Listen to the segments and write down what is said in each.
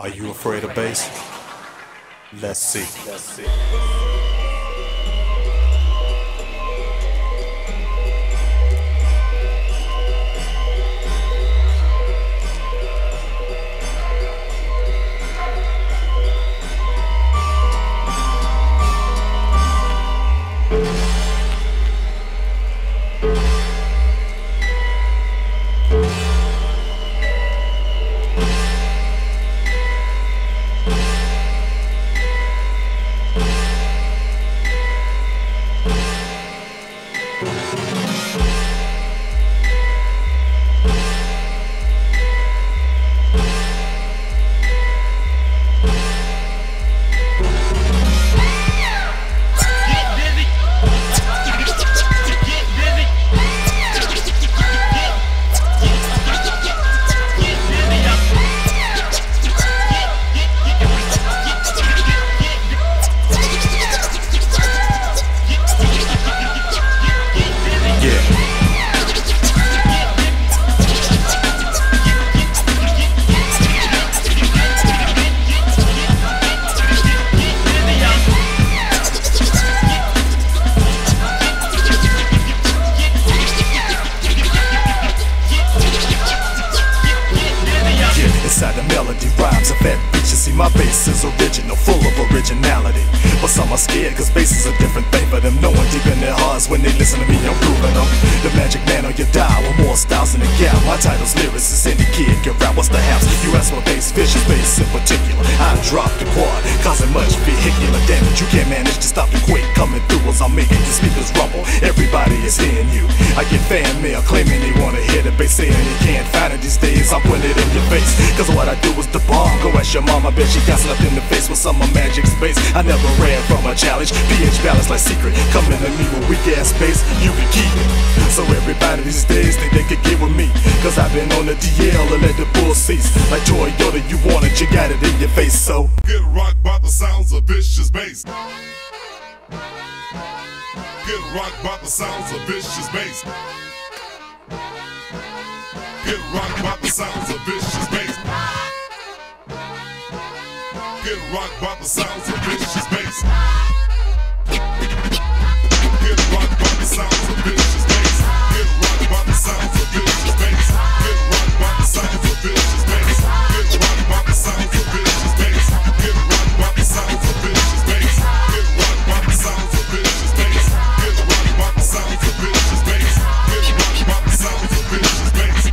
Are you afraid of bass? Let's see. Inside the melody rhymes of that bitch. You see my bass is original, full of originality. But some are scared cause bass is a different thing for them. Knowing deep in their hearts when they listen to me, I'm proving them. The magic man on your dial with more styles than a gal. My title's lyricist, any kid can rap. What's the house? You ask for bass, vicious bass in particular. I drop the quad, causing much vehicular damage. You can't manage to stop the quake coming through as I'm making your speakers rumble. Everybody is hearing you. I get fan mail claiming they wanna hear the bass, saying they can't find it these days. I'm putting it in your face, cause what I do is the bomb. Go ask your mom, I bet she got slapped in the face with some of Magic's bass. I never ran from a challenge, pH balance like secret. Coming to me with weak ass bass, you can keep it. So everybody these days think they could get with me, cause I've been on the DL and let the bull cease. Like Toyota, you want it, you got it in your face. So get rocked by the sounds of vicious bass. Get rocked by the sounds of vicious bass. Get rocked by the sounds of vicious bass. Get rocked by the sounds of vicious bass. Get rocked by the sounds of vicious bass. Get rocked by the sounds of vicious bass. Get rocked by the sounds of vicious bass. Get rocked by the sounds of vicious bass. Get rocked by the sounds of vicious bass. Get rocked by the sounds of vicious bass. Get rocked by the sounds of vicious bass. Get rocked by the sounds of vicious bass.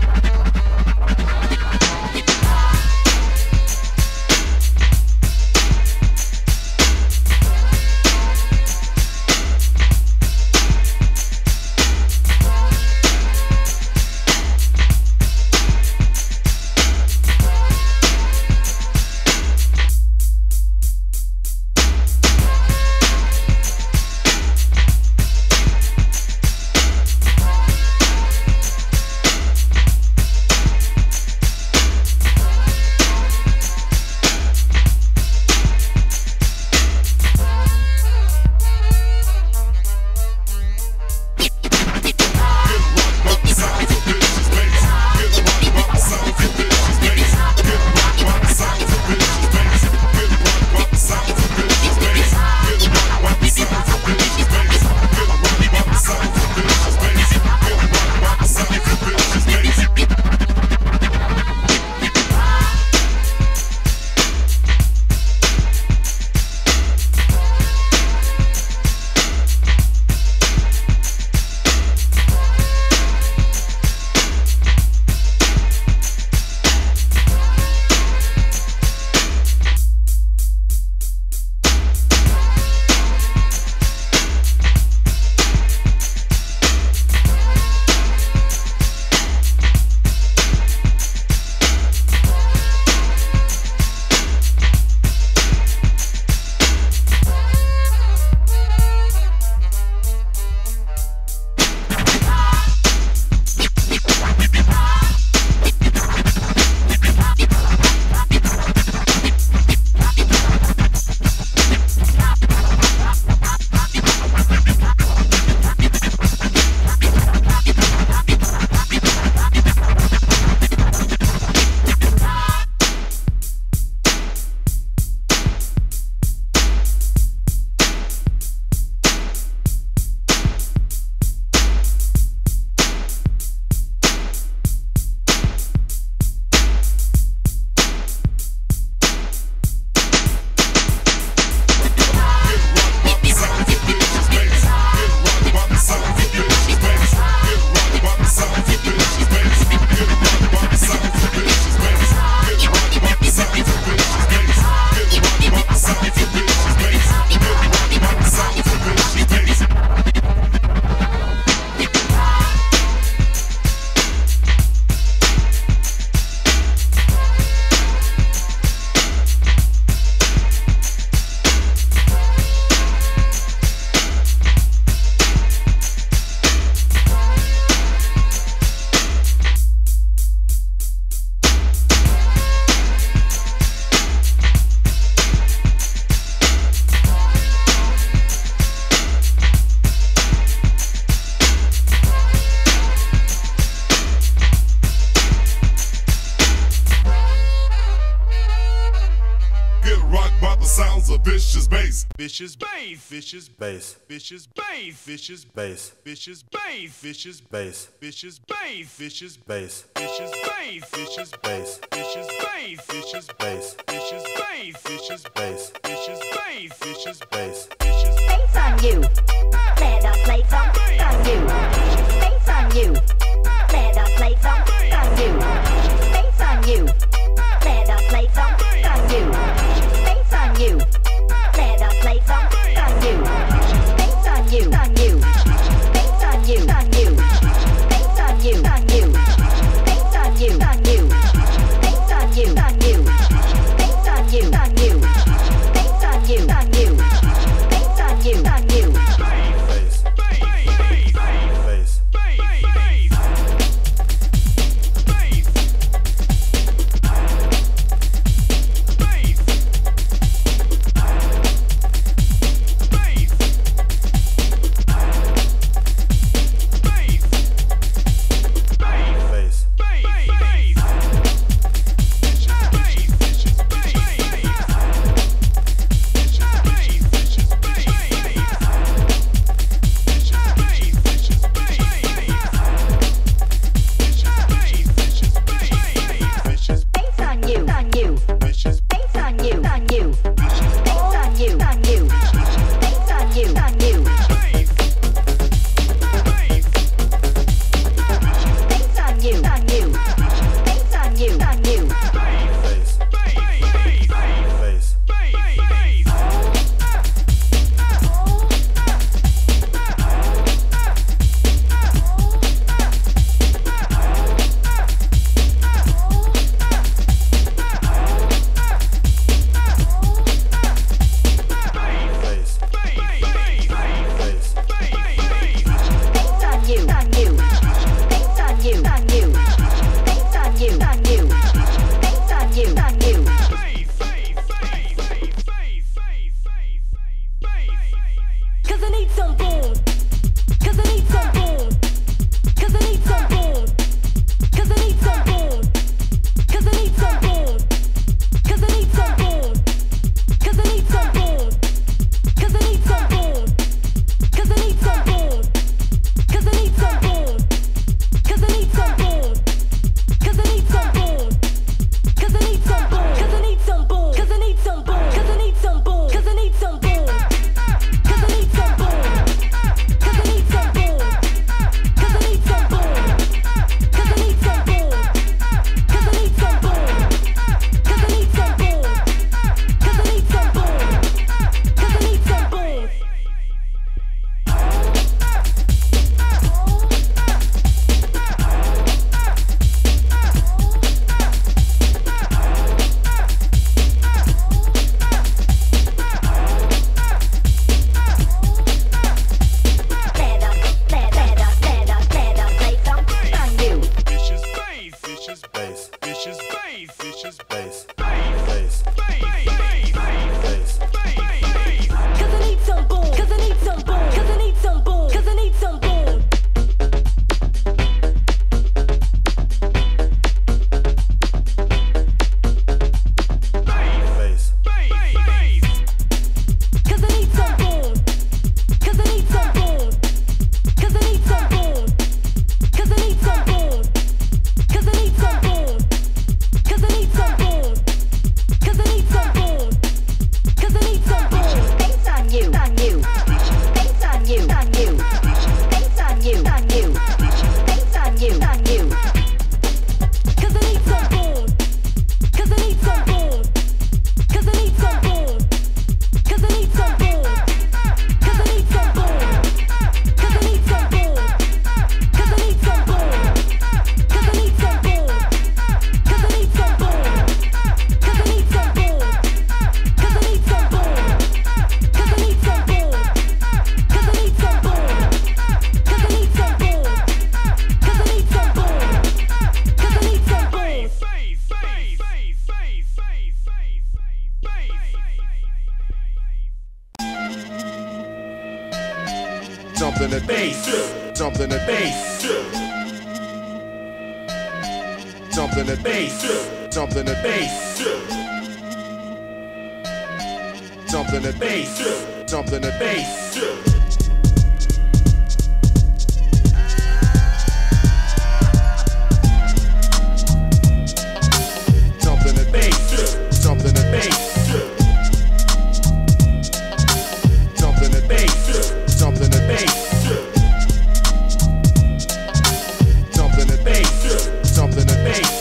rocked by the sounds of vicious bass. Vicious bass, vicious bass, vicious bass, vicious bass, vicious bass, vicious bass, vicious bass, vicious bass, vicious bass, vicious bass, vicious bass, vicious bass, vicious bass, vicious bass, vicious bass, vicious bass, vicious bass on you. Let us play some on you. Bass on you. Let us play some on you. Bass on you. Let us play some on you. Bass on you. Let us play some on you. Bass on you. On you. Bass on you. On you. Bass on you. On you. Bass on you. On you. Bass on you. On you. Bass on you. On you. Bass on you. On you. Bass on you. On you. bass, bass, bass, Something that bass, something that bass, something that bass, something that bass, something that bass, something that bass. Something that bass, something that bass. Something that bass, something that bass. Something that bass, something that bass.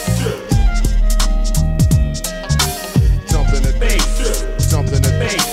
Something that bass, something that bass.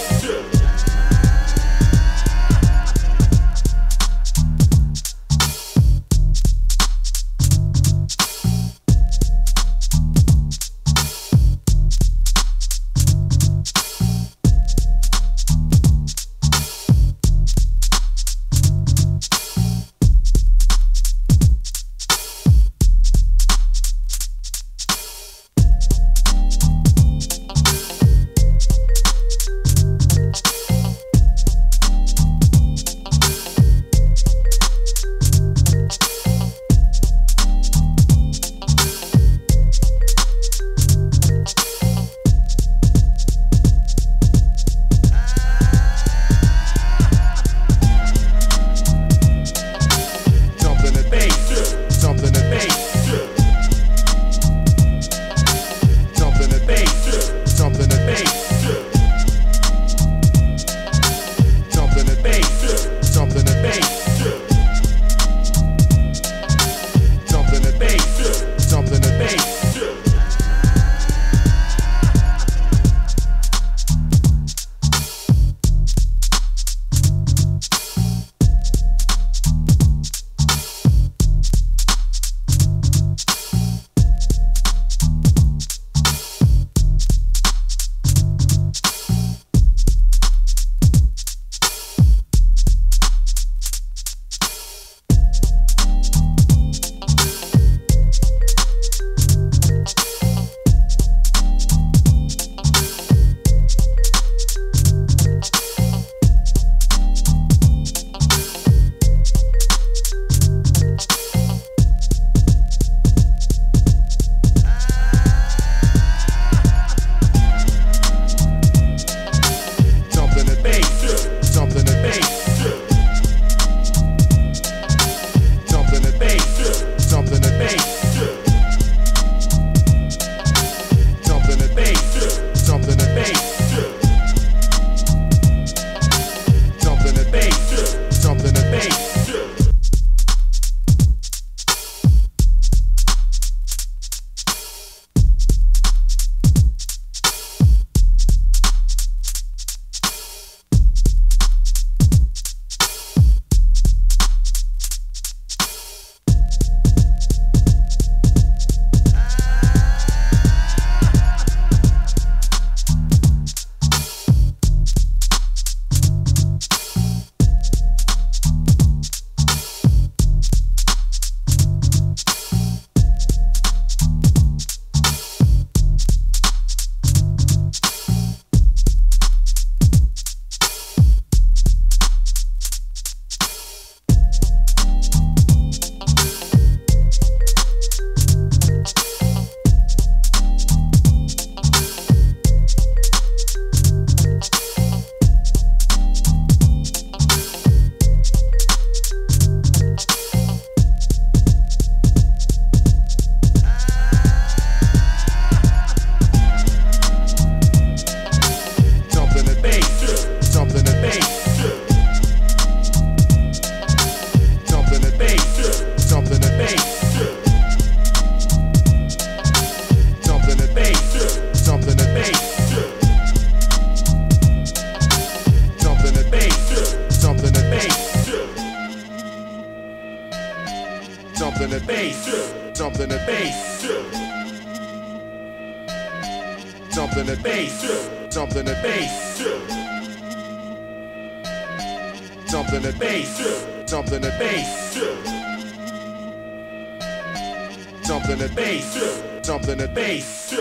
something that bass, something that bass, something that bass, something that bass, something that bass, something that bass, something that bass, something that bass.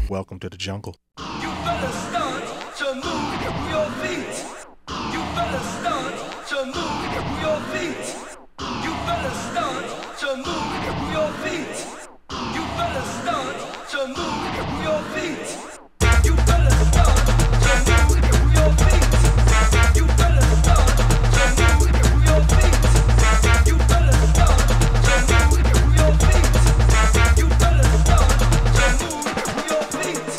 Welcome to the jungle. You better start to move your feet. You better start to move your feet. You better start to move your feet. You better start to move your feet. You better start to move your feet. You better start to move your feet. You better start to move your feet. You better start to move your feet.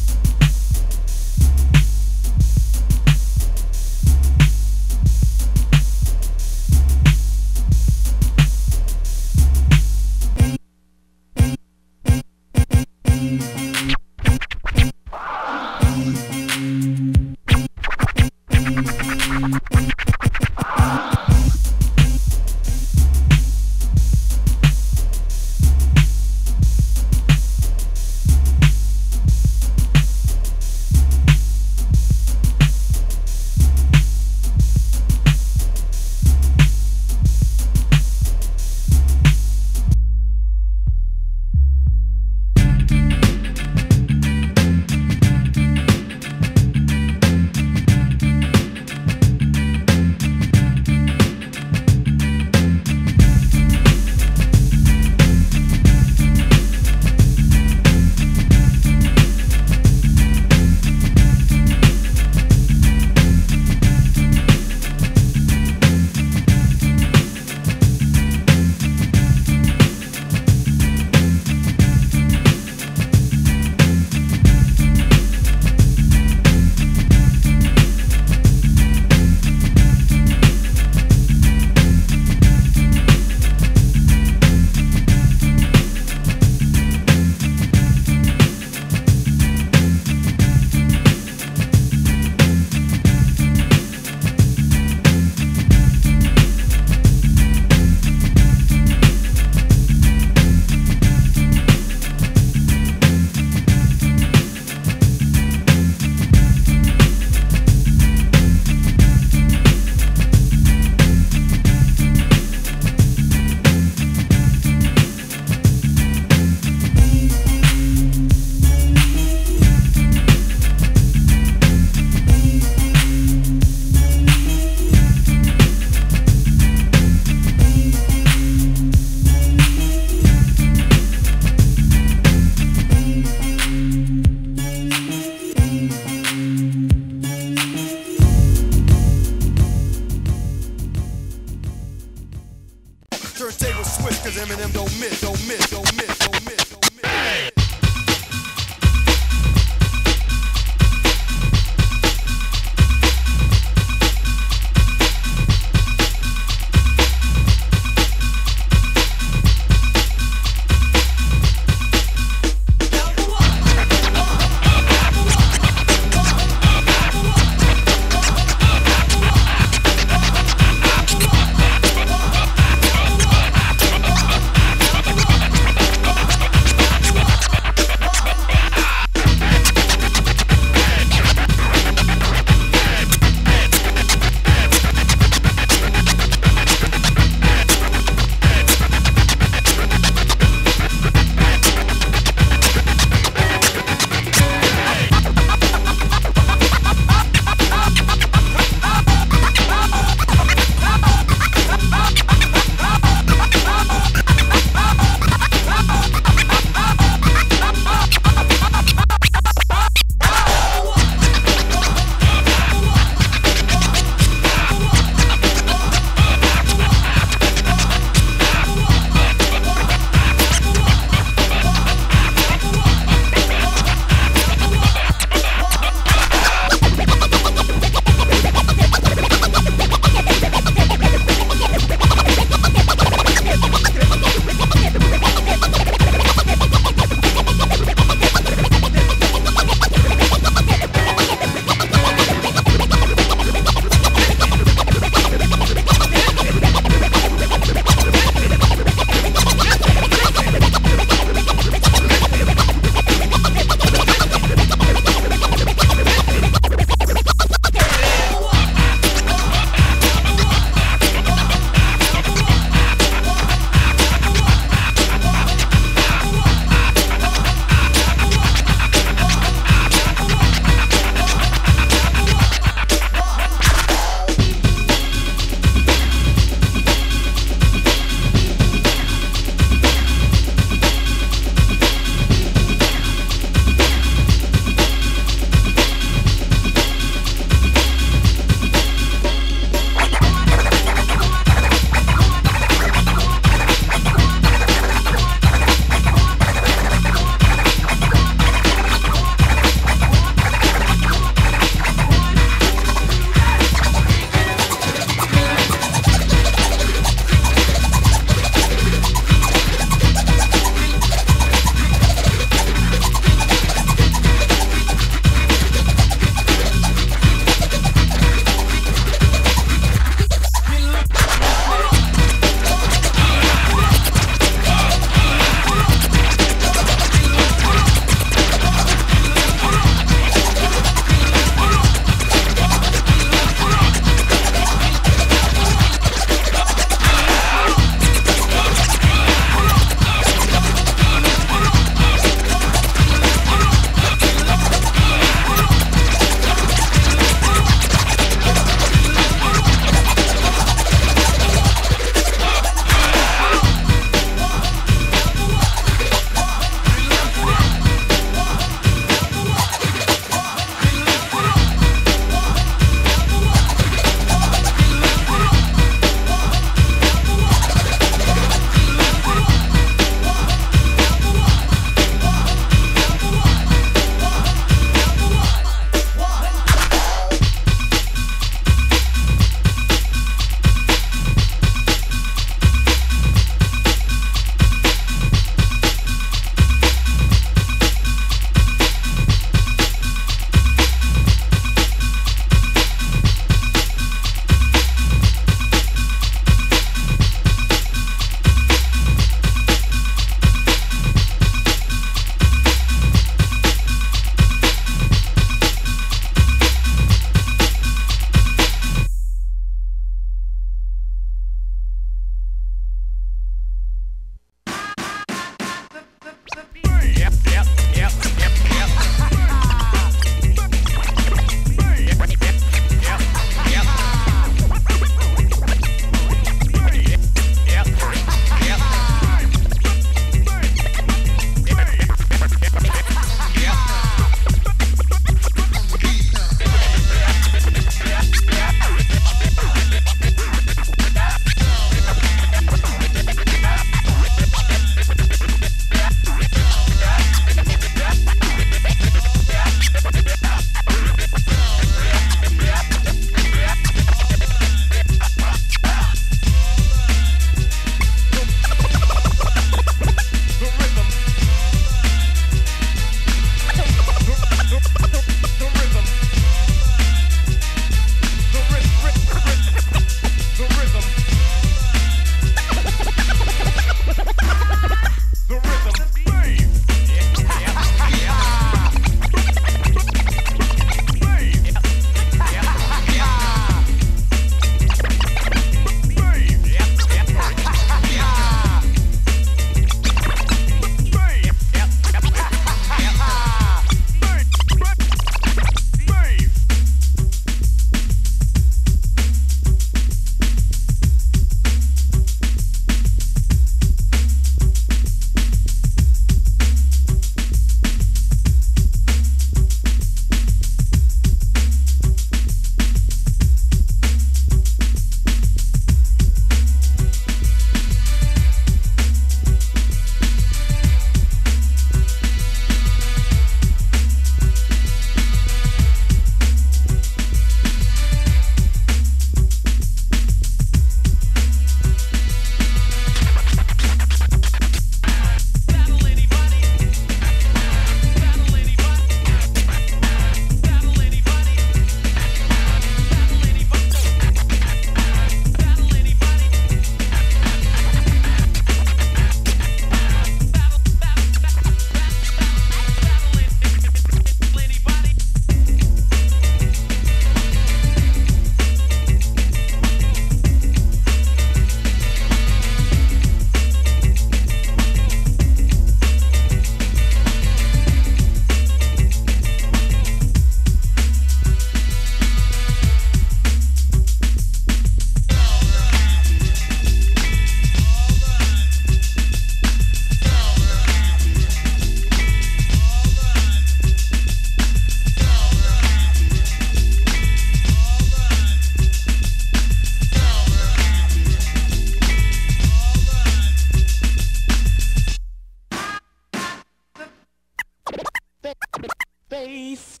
Bass.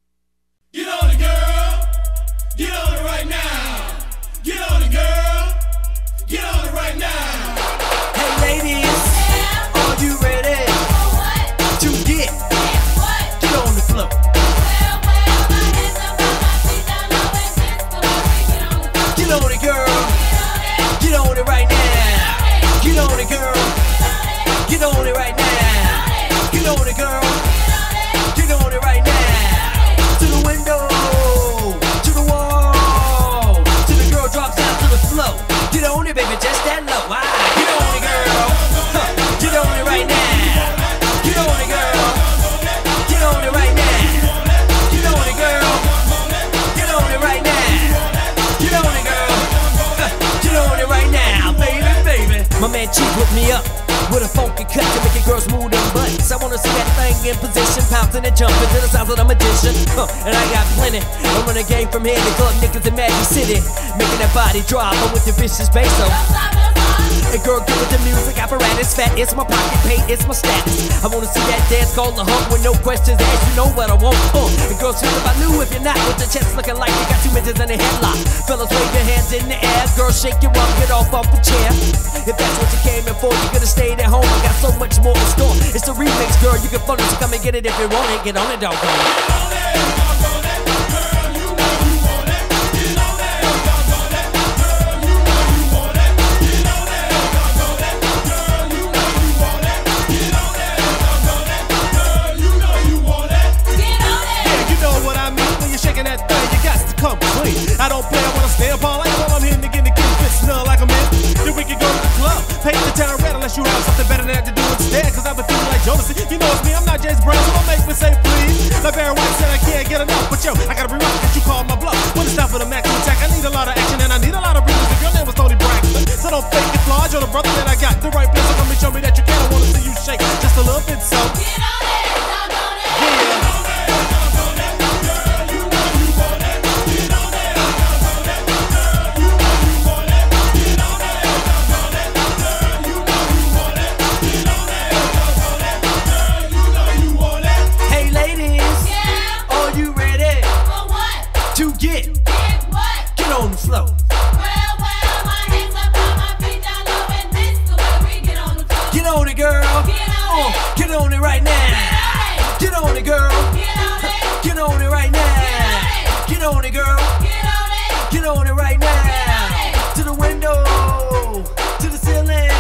Get on it, girl. Get on it right now. Get on it, girl. Get on it right now. Hey ladies, are you ready to get on the floor? Get on it, girl. Get on it right now. Get on it, girl. Get on it right now. Get on it, girl. Get on it right now. To the window, to the wall, till the girl drops down to the floor. Get on it, baby, just that low. Get on it, girl. Get on it right now. Get on it, girl. Get on it right now. Get on it, girl. Get on it right now. Get on it, girl. Get on it right now, baby, baby. My man Chief hooked me up with a funky cut to make your girls move them butts. I wanna see that thing in position, pouncing and jumping to the sounds of the magician. And I got plenty. I'm running game from here to Club Niggas in Magic City, making that body drop with the vicious bass. And girl, get with the music apparatus. Fat, it's my pocket pay, it's my status. I wanna see that dance called the hump with no questions asked. You know what I want. And girls, feel if I knew if you're not, with the chest looking like you got two midgets in a headlock. Fellas, wave your hands in the air. Girls, shake your rump, get off the chair. If that's what you came in for, you could've stayed at home. I got so much more in store. It's a remix, girl. You can fun it, so come and get it if you want it. Get on it, doggone. I don't play, I wanna stay up all night while I'm hitting again to get fit smell like I'm in. Then we can go to the club, paint the town red unless you have something better than that to do instead. Cause I've been feeling like Jodeci. You know it's me, I'm not James Brown, so don't make me say please. Like Barry White said, I can't get enough, but yo, I gotta be right that you call my bluff. When it's time for the maximum attack, I need a lot of action and I need a lot of breathers. If your name was Tony Braxton, so don't fake it, flaws. You're the brother that I got. The right place, so come and show me that you can. I wanna see you shake just a little bit, so Get on it, jump on it. yeah. Hey ladies, Yeah, are you ready for what? to get What? on the floor? Well, my hands up on my feet down low, and this the way we get on the floor. Get on it, girl. Get on it. Get on it right now. Get on it, girl. Get on it. Get on it right now. Get on it, girl. Get on it. Get on it right now. To the window, to the ceiling.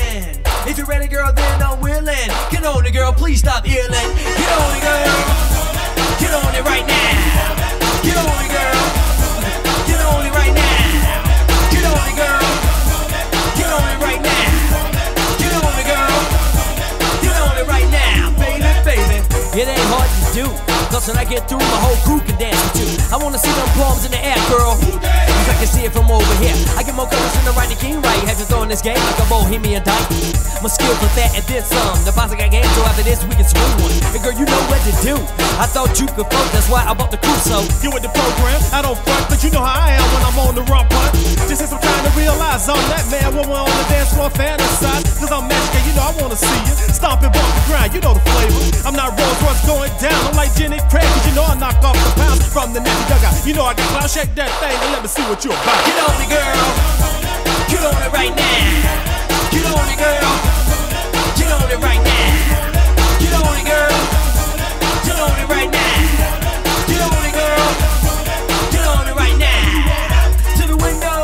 If you're ready, girl, then I'm willing. Get on it, girl. Please stop yelling. Get on it, girl. Get on it right now. Get on it, girl. Get on it right now. Get on it, girl. Get on it right now. Get on it, girl. Get on it right now, baby, baby. It ain't hard to do, cause when I get through, my whole crew can dance with you. I wanna see them palms in the air, girl. Cause I can see it from over here. I get more colors than the right king right. Have to throw in this game like a bohemian dyke. My skills with that and then some. The boss I got game, so after this we can swing one. And girl, you know what to do. I thought you could float, that's why I bought the crew, so You with the program, I don't front, but you know how I am when I'm on the run punt. Just as I'm trying to realize I'm that man when we're on the dance floor fantasize. Cause I'm magic, and you know I wanna see you stomp and bump the grind, you know the flavor. I'm not Rolls Royce going down, I'm like Jenny Craig, cause you know I knock off the pounds from the nappy dugout. You know I got clout, shake that thing and let me see what you about. get on it, girl. Get on it right now. Get on it, girl. Get on it right now. Get on it, girl. Get on it right now. Get on it, girl. Get on it right now. To the window,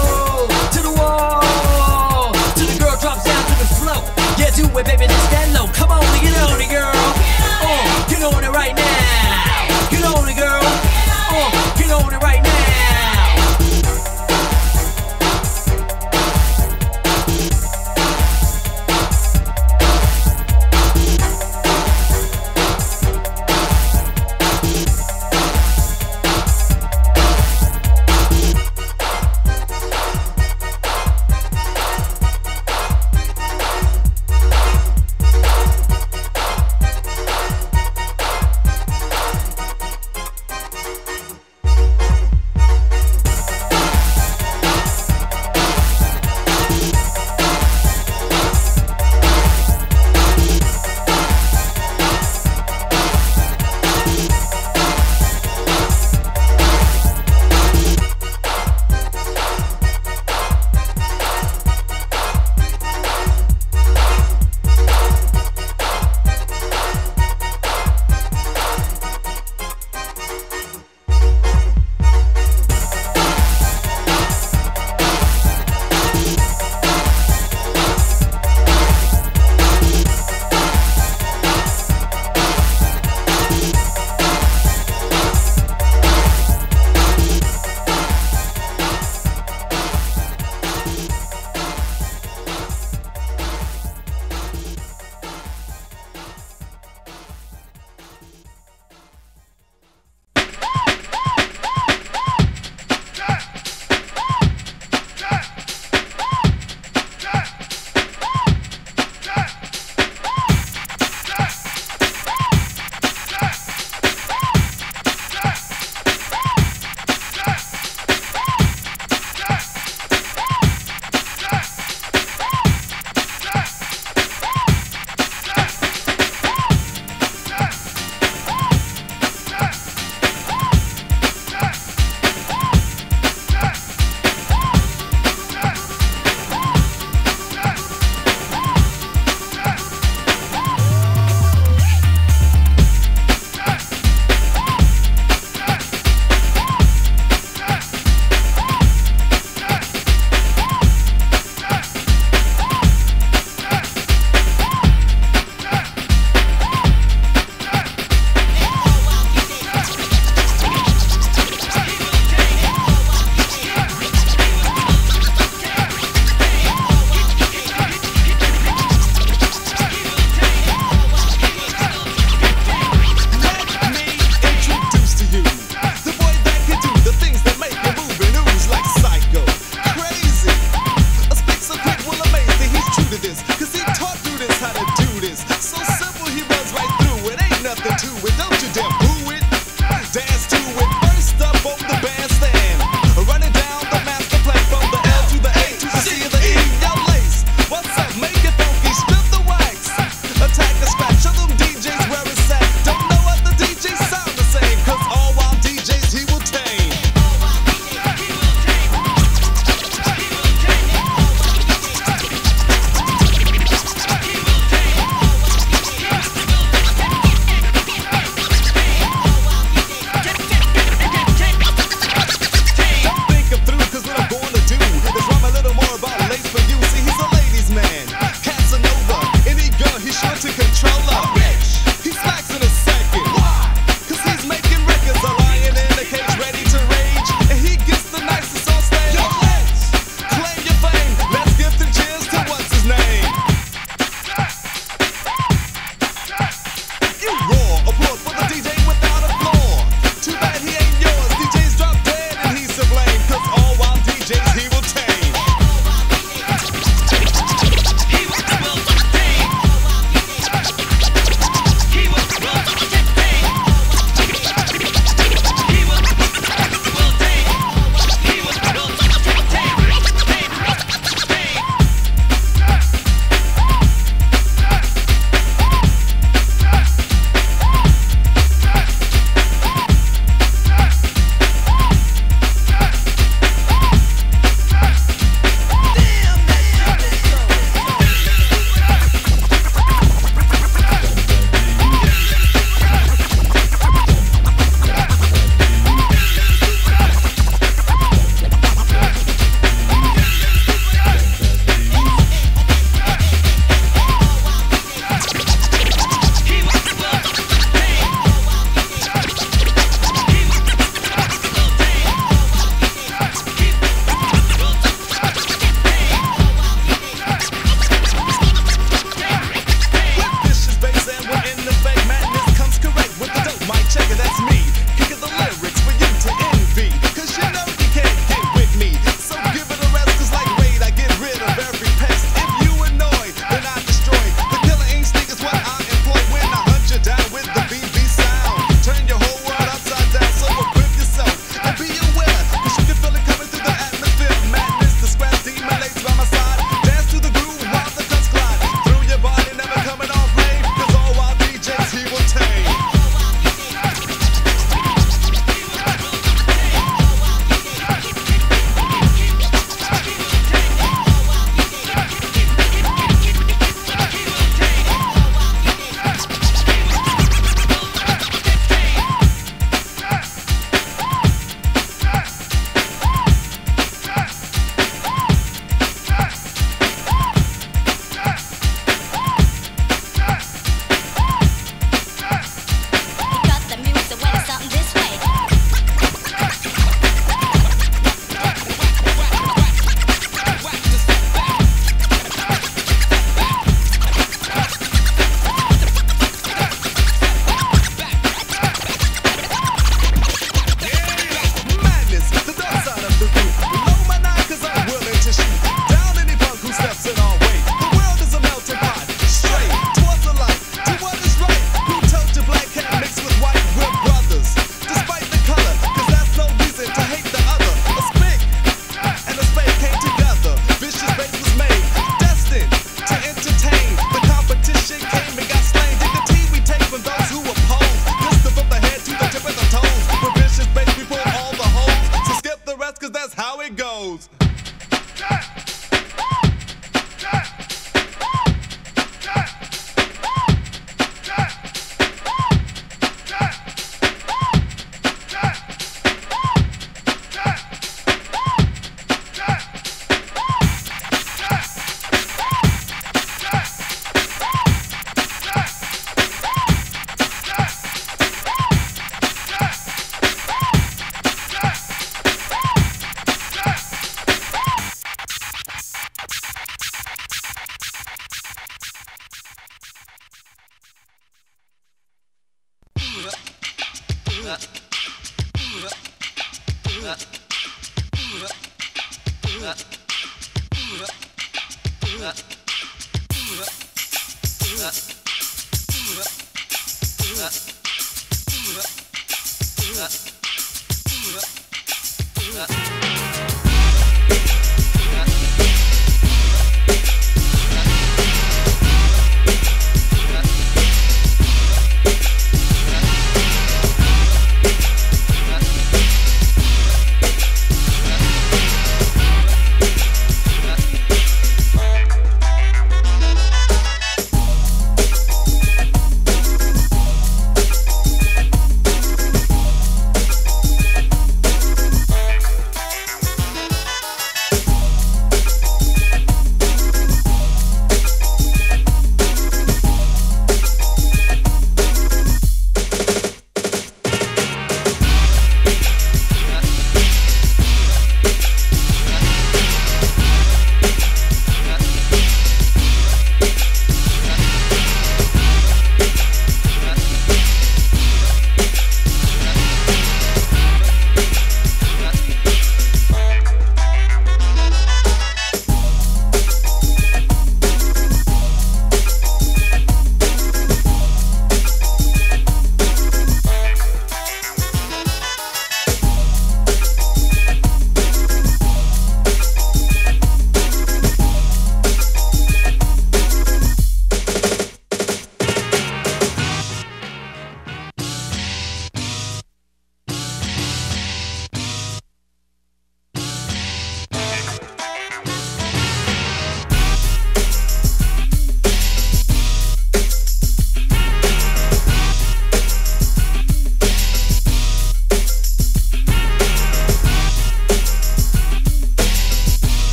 to the wall, till the girl drops down to the floor. Yeah, do it, baby, just that low. Come on, get on it, girl. Get on it right now. Get on it, girl. Get on it right now.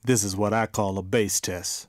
This is what I call a bass test.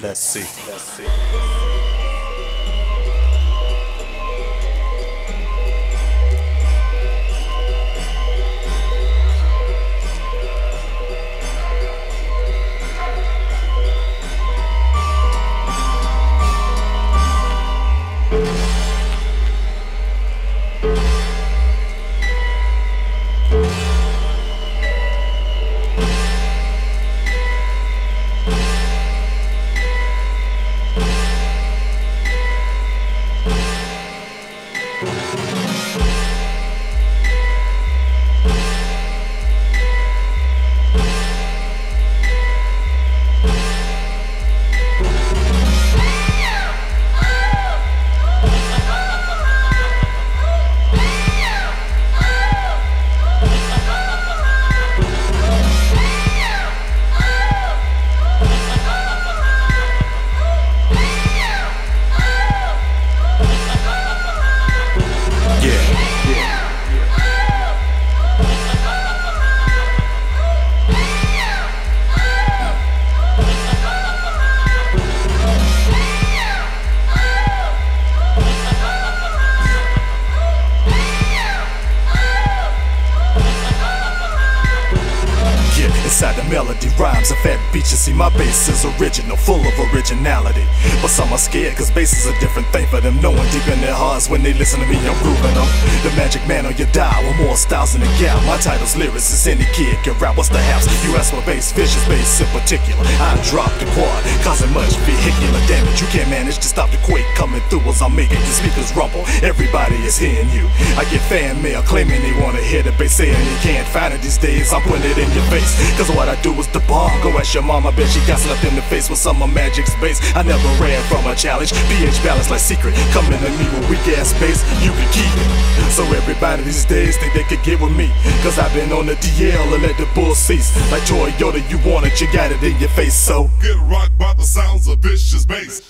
Let's see. Inside the melody rhymes, a fat beat, you see my bass is original, full of originality. But some are scared, cause bass is a different thing for them, knowing deep in their hearts when they listen to me, I'm grooving on the magic man on your dial, with more styles than a gal. My title's lyrics, is any kid can rap, what's the house? You ask for bass, vicious bass in particular. I drop the quad, causing much vehicular damage. You can't manage to stop the quake coming through as I'm making the speakers rumble. Everybody is hearing you. I get fan mail claiming they wanna hear the bass, saying they can't find it these days. I'm putting it in your face, cause what I do is the bomb. Go ask your mama, bet she got slapped in the face with some of Magic's bass. I never ran from a challenge, pH balance like secret. Coming to me with weak ass bass, you can keep it. So everybody these days think they could get with me, cause I've been on the DL and let the bull cease. Like Toyota, you want it, you got it in your face, so Get rocked by the sounds of vicious bass.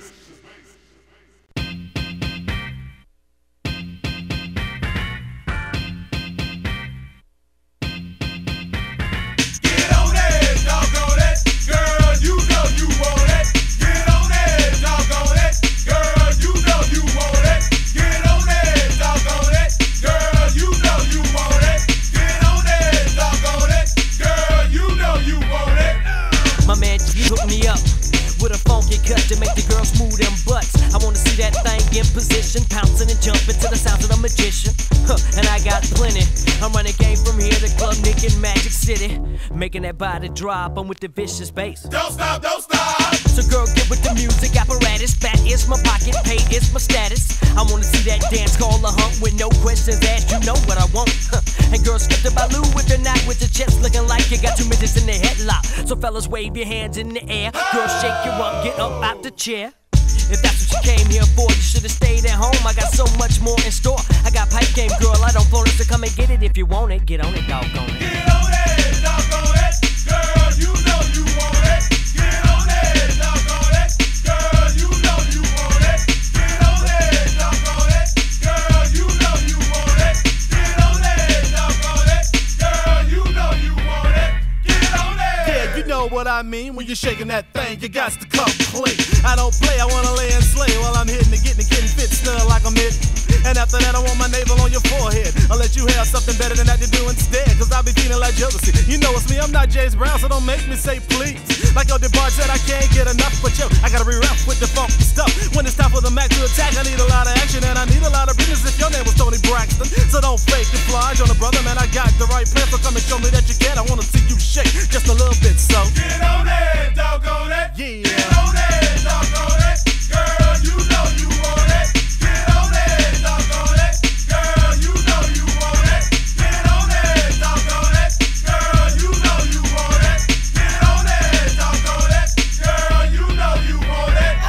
To make the girls move them butts, I wanna see that thing in position, pouncing and jumping to the sounds of the magician. And I got plenty. I'm running game from here to Club Nick in Magic City, making that body drop. I'm with the vicious bass. Don't stop, don't stop. So girl, get with the music apparatus. Fat is my pocket, pay is my status. I wanna see that dance call a hump with no questions asked. You know what I want. And girls skip the Baloo with the knot, with the chest looking like you got two midgets in the headlock. So fellas, wave your hands in the air. Girls, shake your rump, get up out the chair. If that's what you came here for, you should've stayed at home. I got so much more in store. I got pipe game, girl, I don't phone it, so come and get it. If you want it, get on it, doggone it. Get on it, doggone it. Girl, you know you want it. Get on it, doggone it. Girl, you know you want it. Get on it, doggone it. Girl, you know you want it. Get on it, doggone it. Girl, you know you want it. Get on it. Yeah, you know what I mean. When you're shaking that thing, you got to come clean. I don't play, I wanna lay and slay while I'm hitting it, getting fit, still like I'm hitting. And after that, I want my navel on your forehead. I'll let you have something better than that to do instead, cause I be feeling like jealousy. You know it's me, I'm not James Brown, so don't make me say please. Like your DeBarge said, I can't get enough, but yo, I gotta re-rap with the funky stuff. When it's time for the Mac to attack, I need a lot of action, and I need a lot of business if your name was Tony Braxton. So don't fake the fly on the brother, man, I got the right plan, so come and show me that you can. I wanna see you shake just a little bit, so Get on it, doggone it. yeah. Get on it, doggone it. Girl, you know you want it. Get on it, doggone it. Girl, you know you want it. Get on it, doggone it. Girl, you know you want it. Get on it, doggone it. Girl, you know you want it.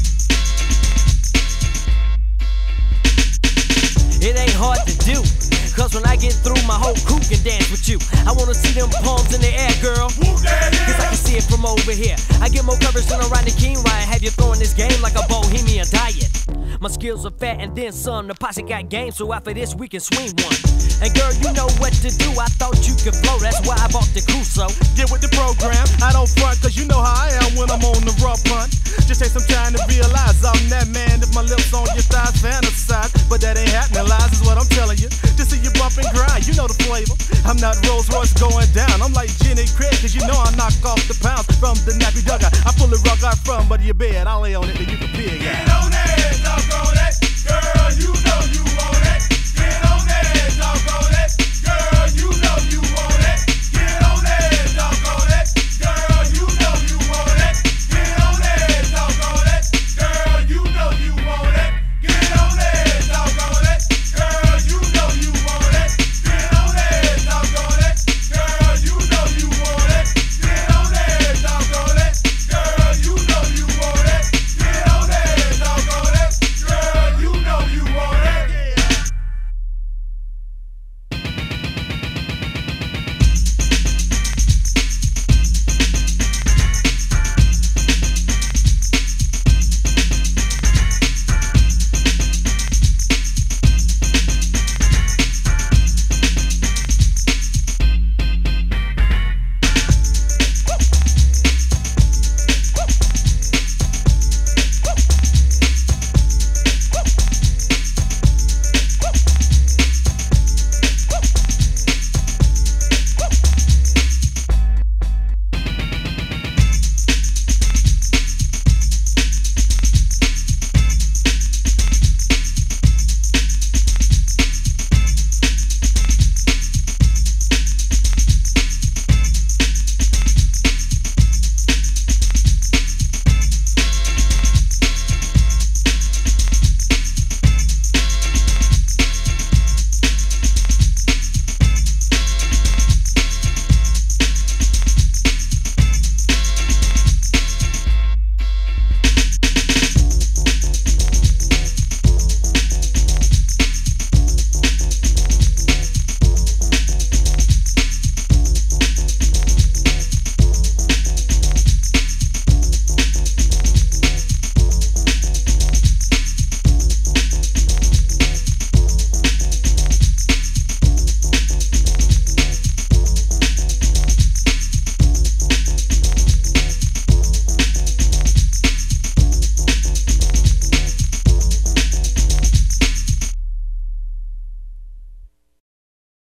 It ain't hard to do, Cause when I get through, my whole crew can dance with you. I wanna see them palms in the air, girl. Cause I can see it from over here. I get more coverage than a Rodney King ride. Have you throwing this game like a bohemian diet. My skills are fat and then some. The posse got game, so after this we can swing one. And girl, you know what to do. I thought you could flow, that's why I bought the Crusoe. Get with the program, I don't front, cause you know how I am when I'm on the rough hunt. Just take some time to realize I'm that man. If my lips on your thighs, fantasize. But that ain't happening, lies is what I'm telling you. Just see you bump and grind, you know the flavor. I'm not Rolls Royce going down, I'm like Jenny Craig, cause you know I knock off the pounds from the nappy dugout. I pull the rug out from under your bed, I lay on it and you can pig out. Get on it, doggone it.